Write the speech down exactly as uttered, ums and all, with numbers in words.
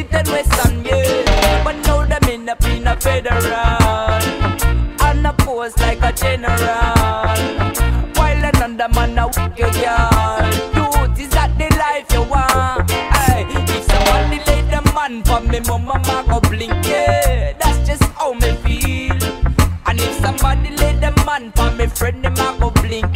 East and Western, yeah. But now them in a in a federal, and a pose like a general, while another man a wick your girl. Dude, is that the life you want? Aye, if somebody lay the man for me, mama ma go blink, yeah. That's just how me feel. And if somebody lay the man for me, friend, them a go blink,